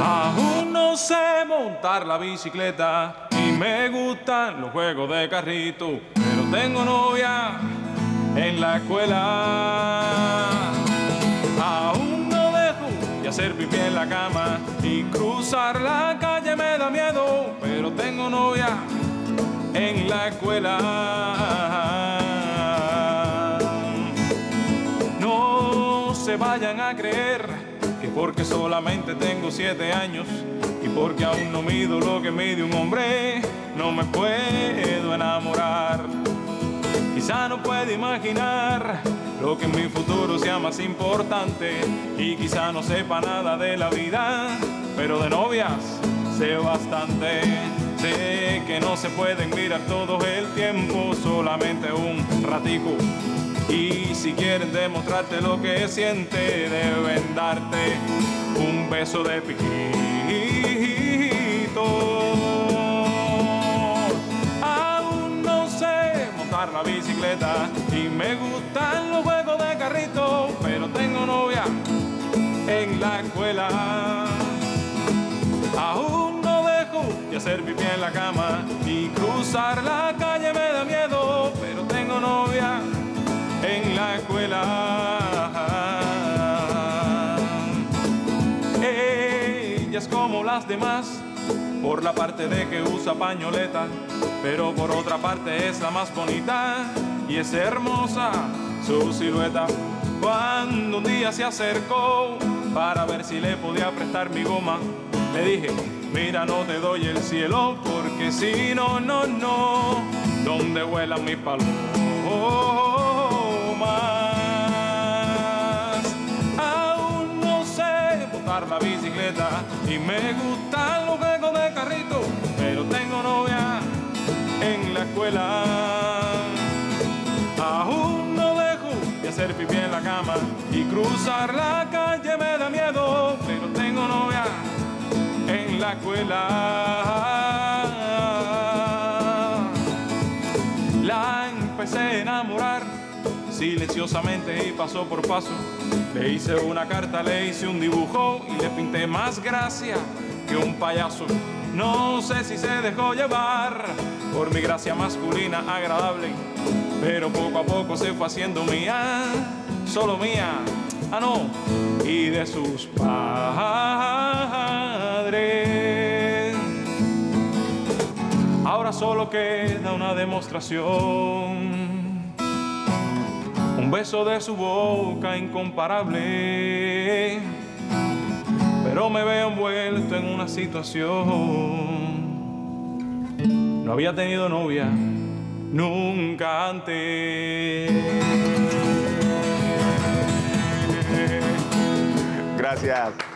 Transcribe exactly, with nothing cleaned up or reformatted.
Aún no sé montar la bicicleta y me gustan los juegos de carrito, pero tengo novia en la escuela. Aún no dejo de hacer pipí en la cama y cruzar la calle me da miedo, pero tengo novia en la escuela. No se vayan a creer que porque solamente tengo siete años y porque aún no mido lo que mide un hombre, no me puedo enamorar. Quizá no pueda imaginar lo que en mi futuro sea más importante y quizá no sepa nada de la vida, pero de novias sé bastante. Sé que no se pueden mirar todo el tiempo, solamente un ratico. Y si quieren demostrarte lo que siente, deben darte un beso de piquito. Aún no sé montar la bicicleta y me gustan los juegos de carrito, pero tengo novia en la escuela. Aún no dejo de hacer pipí en la cama y cruzar la calle me da miedo, pero tengo novia en la escuela. Ella es como las demás por la parte de que usa pañoleta, pero por otra parte es la más bonita y es hermosa su silueta. Cuando un día se acercó para ver si le podía prestar mi goma, le dije, mira, no te doy el cielo porque si no, no, no, ¿dónde vuelan mis palomas? Aún no sé montar la bicicleta y me gustan los juegos de carrito, pero tengo novia en la escuela. Aún no dejo de hacer pipí en la cama y cruzar la calle me da miedo, pero tengo novia en la escuela. La empecé a enamorar silenciosamente y paso por paso. Le hice una carta, le hice un dibujo y le pinté más gracia que un payaso. No sé si se dejó llevar por mi gracia masculina agradable, pero poco a poco se fue haciendo mía, solo mía, ah no, y de sus padres. Ahora solo queda una demostración, un beso de su boca incomparable, pero me veo envuelto en una situación. No había tenido novia nunca antes. Gracias.